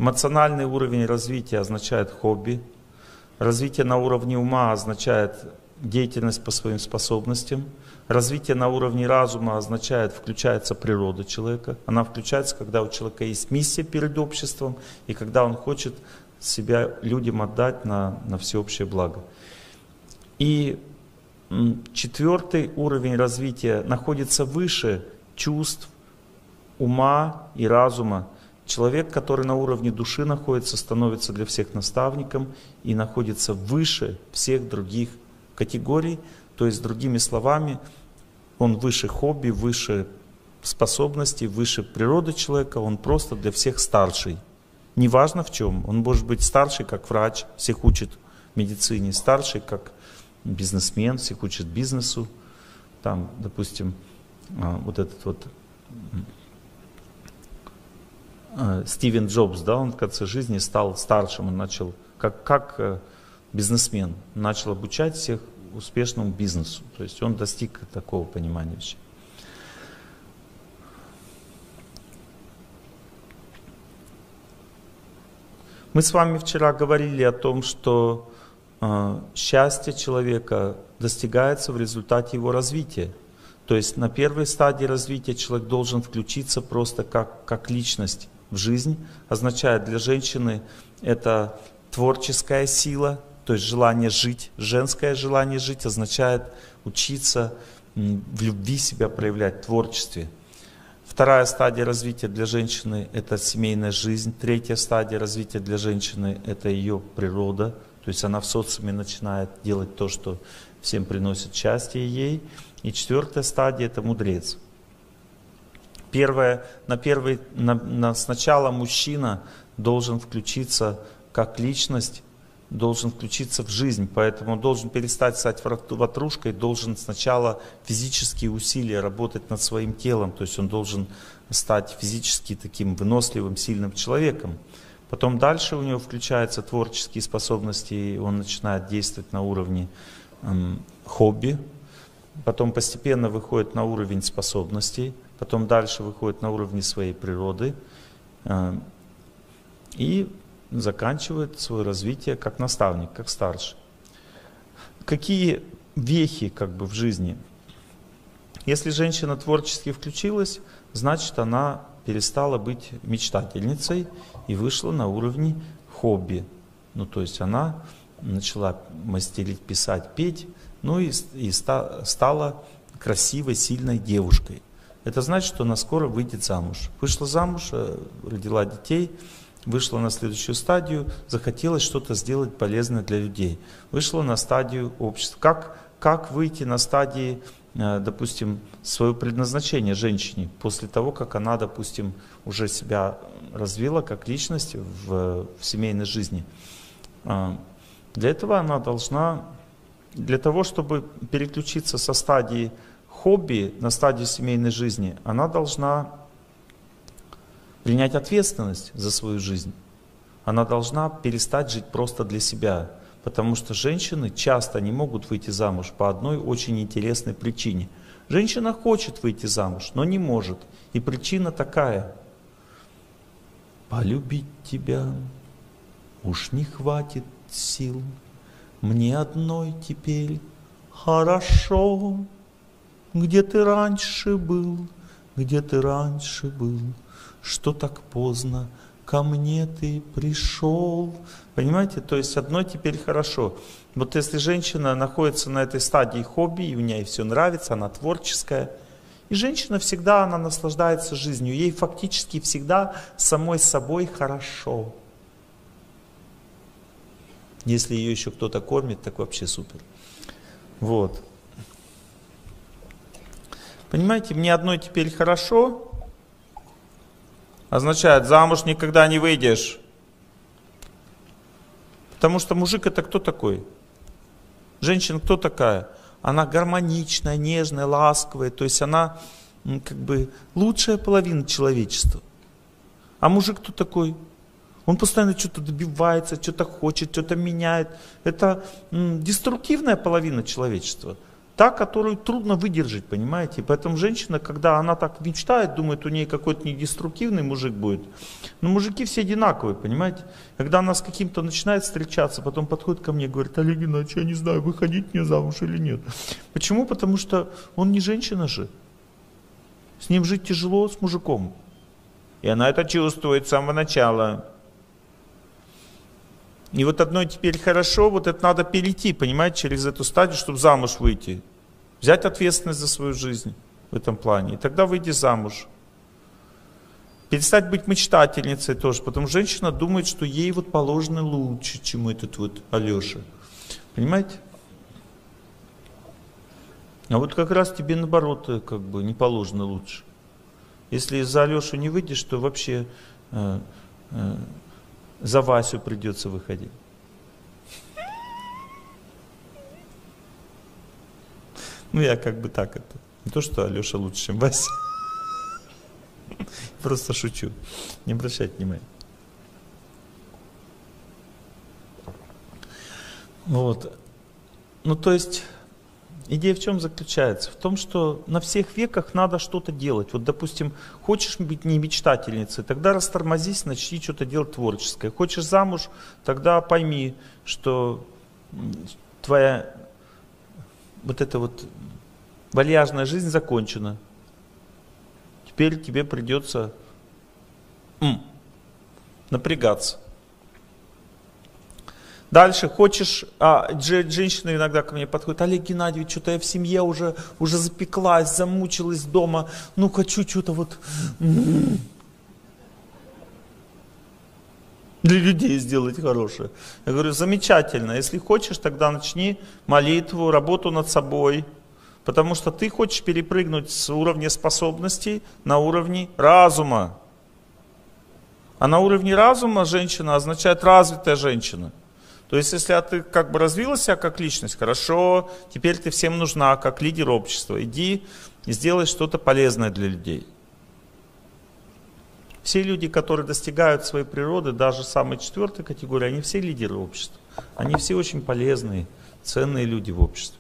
Эмоциональный уровень развития означает хобби. Развитие на уровне ума означает деятельность по своим способностям. Развитие на уровне разума означает, включается природа человека. Она включается, когда у человека есть миссия перед обществом и когда он хочет себя людям отдать на всеобщее благо. И четвертый уровень развития находится выше чувств, ума и разума. Человек, который на уровне души находится, становится для всех наставником и находится выше всех других категорий. То есть, другими словами, он выше хобби, выше способностей, выше природы человека, он просто для всех старший. Неважно в чем. Он может быть старший как врач, всех учит медицине, старший как бизнесмен, всех учит бизнесу. Там, допустим, вот этот вот Стивен Джобс, да, он в конце жизни стал старшим, он начал, как бизнесмен, начал обучать всех успешному бизнесу. То есть он достиг такого понимания вещей. Мы с вами вчера говорили о том, что счастье человека достигается в результате его развития. То есть на первой стадии развития человек должен включиться просто как личность в жизнь. Означает для женщины это творческая сила, то есть желание жить. Женское желание жить означает учиться в любви себя проявлять, в творчестве. Вторая стадия развития для женщины – это семейная жизнь. Третья стадия развития для женщины – это ее природа. То есть она в социуме начинает делать то, что всем приносит счастье ей. И четвертая стадия – это мудрец. Сначала мужчина должен включиться как личность, должен включиться в жизнь, поэтому он должен перестать стать ватрушкой, должен сначала физические усилия работать над своим телом, то есть он должен стать физически таким выносливым, сильным человеком. Потом дальше у него включаются творческие способности, и он начинает действовать на уровне хобби, потом постепенно выходит на уровень способностей, потом дальше выходит на уровне своей природы и заканчивает свое развитие как наставник, как старший. Какие вехи в жизни? Если женщина творчески включилась, значит она перестала быть мечтательницей и вышла на уровне хобби. Ну, то есть она начала мастерить, писать, петь, ну и стала красивой, сильной девушкой. Это значит, что она скоро выйдет замуж. Вышла замуж, родила детей, вышла на следующую стадию, захотелось что-то сделать полезное для людей. Вышла на стадию общества. Как выйти на стадии, допустим, свое предназначение женщине после того, как она, допустим, уже себя развила как личность в семейной жизни? Для этого она должна, для того, чтобы переключиться со стадии хобби на стадию семейной жизни, она должна принять ответственность за свою жизнь. Она должна перестать жить просто для себя. Потому что женщины часто не могут выйти замуж по одной очень интересной причине. Женщина хочет выйти замуж, но не может. И причина такая. Полюбить тебя уж не хватит сил. Мне одной теперь хорошо. Где ты раньше был? Где ты раньше был? Что так поздно ко мне ты пришел? Понимаете, то есть одной теперь хорошо. Вот если женщина находится на этой стадии хобби, и у нее все нравится, она творческая, и женщина всегда, она наслаждается жизнью, ей фактически всегда самой собой хорошо. Если ее еще кто-то кормит, так вообще супер. Вот. Понимаете, мне одной теперь хорошо, означает, замуж никогда не выйдешь. Потому что мужик это кто такой? Женщина кто такая? Она гармоничная, нежная, ласковая. То есть она лучшая половина человечества. А мужик кто такой? Он постоянно что-то добивается, что-то хочет, что-то меняет. Это деструктивная половина человечества. та, которую трудно выдержать, понимаете? И поэтому женщина, когда она так мечтает, думает, у нее какой-то недеструктивный мужик будет. Но мужики все одинаковые, понимаете? Когда она с каким-то начинает встречаться, потом подходит ко мне и говорит: Олег Геннадьевич, я не знаю, выходить мне замуж или нет. Почему? Потому что он не женщина же. С ним жить тяжело, с мужиком. И она это чувствует с самого начала. И вот одной теперь хорошо, вот это надо перейти, понимаете, через эту стадию, чтобы замуж выйти. Взять ответственность за свою жизнь в этом плане. И тогда выйти замуж. Перестать быть мечтательницей тоже, потому что женщина думает, что ей вот положено лучше, чем этот вот Алеша. Понимаете? А вот как раз тебе наоборот как бы не положено лучше. Если за Алешу не выйдешь, то вообще за Васю придется выходить. Ну я как бы так это. Не то, что Алеша лучше, чем Вася. Просто шучу. Не обращайте внимания. Вот. Ну то есть идея в чем заключается? В том, что на всех веках надо что-то делать. Вот, допустим, хочешь быть не мечтательницей, тогда растормозись, начни что-то делать творческое. Хочешь замуж, тогда пойми, что твоя вот эта вот вальяжная жизнь закончена. Теперь тебе придется напрягаться. Дальше хочешь, женщины иногда ко мне подходят: Олег Геннадьевич, что-то я в семье уже запеклась, замучилась дома, ну хочу что-то вот для людей сделать хорошее. Я говорю: замечательно, если хочешь, тогда начни молитву, работу над собой, потому что ты хочешь перепрыгнуть с уровня способностей на уровень разума. А на уровне разума женщина означает развитая женщина. То есть, если ты как бы развила себя как личность, хорошо, теперь ты всем нужна, как лидер общества. Иди и сделай что-то полезное для людей. Все люди, которые достигают своей природы, даже самой 4-й категории, они все лидеры общества. Они все очень полезные, ценные люди в обществе.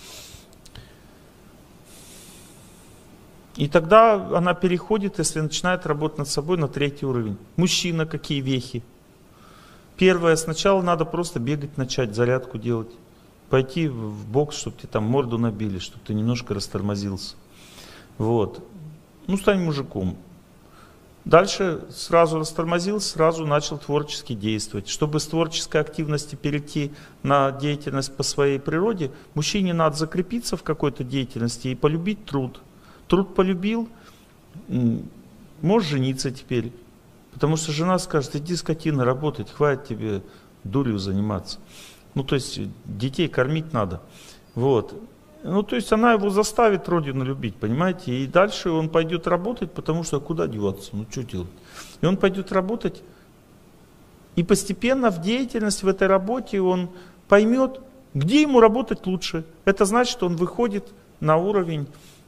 И тогда она переходит, если начинает работать над собой, на 3-й уровень. Мужчина, какие вехи. Первое, сначала надо просто бегать начать, зарядку делать. Пойти в бокс, чтобы тебе там морду набили, чтобы ты немножко растормозился. Вот. Ну, стань мужиком. Дальше сразу растормозился, сразу начал творчески действовать. Чтобы с творческой активности перейти на деятельность по своей природе, мужчине надо закрепиться в какой-то деятельности и полюбить труд. Труд полюбил, можешь жениться теперь. Потому что жена скажет: иди, скотина, работать, хватит тебе дурью заниматься. Ну, то есть, детей кормить надо. Вот. Ну, то есть, она его заставит родину любить, понимаете? И дальше он пойдет работать, потому что куда деваться, ну, что делать? И он пойдет работать, и постепенно в деятельность, в этой работе он поймет, где ему работать лучше. Это значит, что он выходит на уровень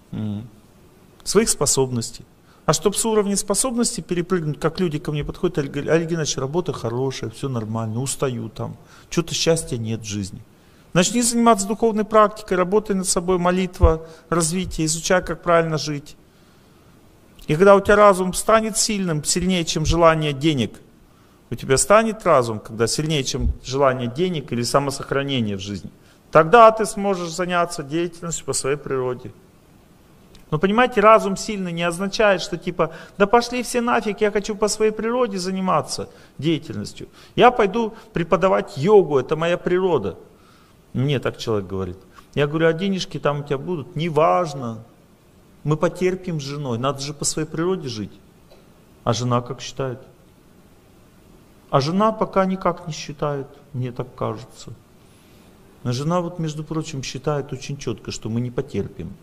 своих способностей. А чтобы с уровня способностей перепрыгнуть, как люди ко мне подходят: Олег Геннадьевич, работа хорошая, все нормально, устаю там, что-то счастья нет в жизни. Начни заниматься духовной практикой, работай над собой, молитва, развитие, изучай, как правильно жить. И когда у тебя разум станет сильным, сильнее, чем желание денег, у тебя станет разум, когда сильнее, чем желание денег или самосохранение в жизни, тогда ты сможешь заняться деятельностью по своей природе. Но понимаете, разум сильный не означает, что типа, да пошли все нафиг, я хочу по своей природе заниматься деятельностью. Я пойду преподавать йогу, это моя природа. Мне так человек говорит. Я говорю: а денежки там у тебя будут? Неважно. Мы потерпим с женой, надо же по своей природе жить. А жена как считает? А жена пока никак не считает, мне так кажется. Но жена вот, между прочим, считает очень четко, что мы не потерпим.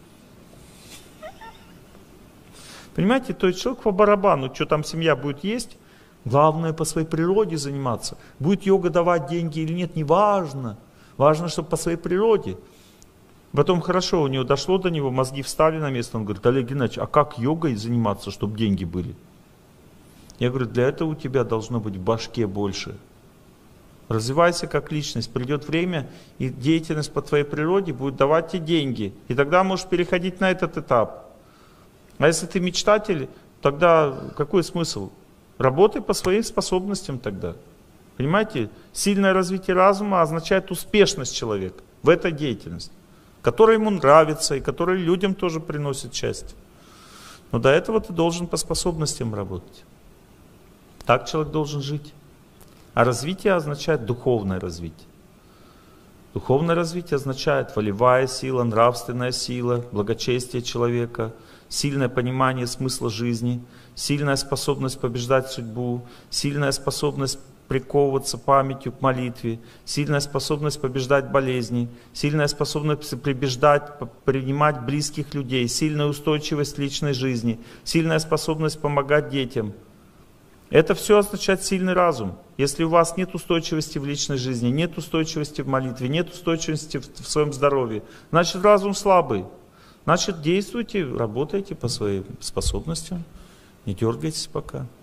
Понимаете, то есть человек по барабану, что там семья будет есть, главное по своей природе заниматься. Будет йога давать деньги или нет, не важно. Важно, чтобы по своей природе. Потом хорошо, у него дошло до него, мозги встали на место, он говорит: Олег Геннадьевич, а как йогой заниматься, чтобы деньги были? Я говорю: для этого у тебя должно быть в башке больше Развивайся как личность. Придет время, и деятельность по твоей природе будет давать тебе деньги. И тогда можешь переходить на этот этап. А если ты мечтатель, тогда какой смысл? Работай по своим способностям тогда. Понимаете? Сильное развитие разума означает успешность человека в этой деятельности, которая ему нравится и которая людям тоже приносит счастье. Но до этого ты должен по способностям работать. Так человек должен жить. А развитие означает духовное развитие. Духовное развитие означает волевая сила, нравственная сила, благочестие человека, сильное понимание смысла жизни, сильная способность побеждать судьбу, сильная способность приковываться памятью к молитве, сильная способность побеждать болезни, сильная способность принимать близких людей, сильная устойчивость личной жизни, сильная способность помогать детям. Это все означает сильный разум. Если у вас нет устойчивости в личной жизни, нет устойчивости в молитве, нет устойчивости в своем здоровье, значит разум слабый. Значит действуйте, работайте по своим способностям, не дергайтесь пока.